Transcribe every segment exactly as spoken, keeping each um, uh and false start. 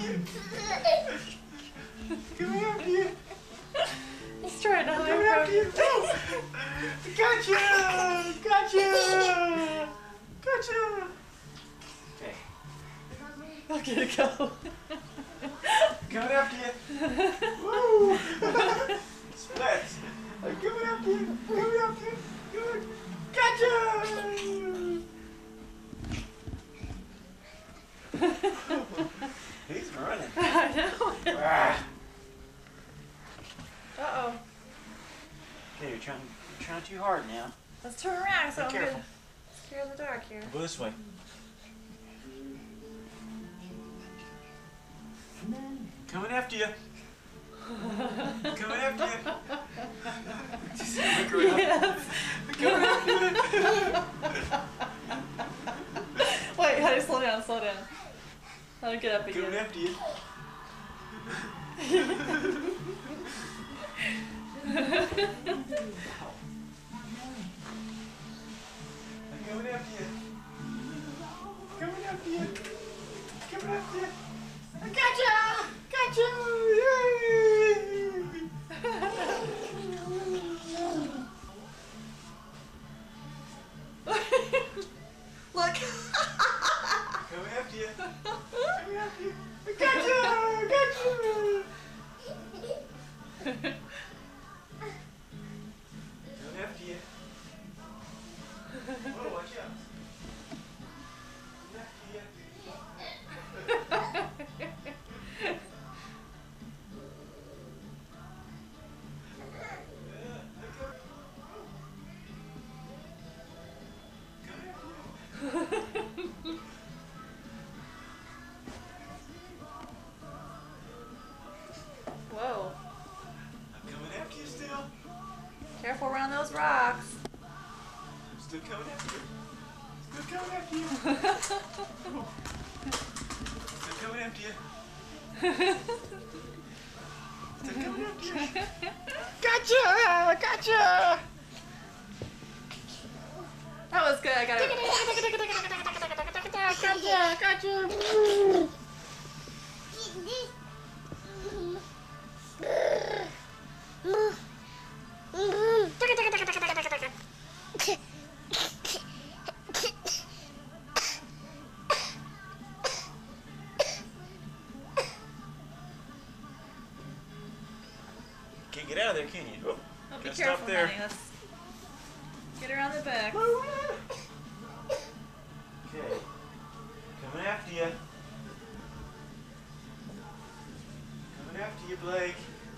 you. Coming after you. He's trying to hide Coming after you. Oh. Gotcha! Gotcha! Gotcha! Okay. Okay, go. Coming after you. Woo! Splits. I'm coming after you. Coming after you. Good. Gotcha! He's running. I know. Ah. Uh-oh. Okay, you're trying, you're trying too hard now. Let's turn around so Be I'm careful. good. Scare in the dark here. Go this way. Coming after you. Coming after you. Just look around. Yes. Coming after you. Wait, how do you slow down? Slow down. How do I get up Coming again? after you. I'm coming after you. Coming after you. Coming after you. I gotcha! Gotcha! Yay! Look. Coming after you. Coming after you. I gotcha! Gotcha! Coming after you. Whoa, watch out. Coming after you. Whoa. I'm coming after you still. Careful around those rocks. I'm still coming after you. Still coming after you. Still coming after you. Still coming after you. Gotcha! Gotcha! That was good. I got it. Gotcha! Gotcha! Can't get out of there, can you? Oh, Oh, be gotta careful, stop there. honey. Let's get around the back. Okay. Coming after you. Coming after you, Blake.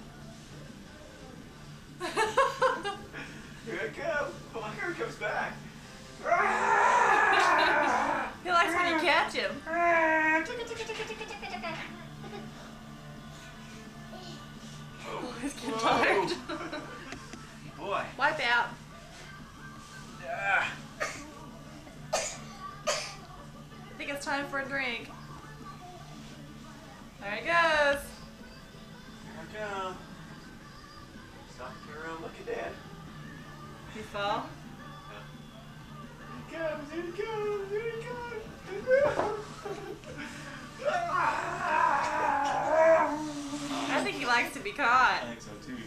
Here I come. Oh, here he comes back. He likes when you catch him. Oh, he's getting tired. Boy. Wipe out. Ah. I think it's time for a drink. There he goes. Here I come. Stop here around. Look at that. You fall? Here he comes. Here he comes. Here he comes. I think he likes to be caught. I think so too.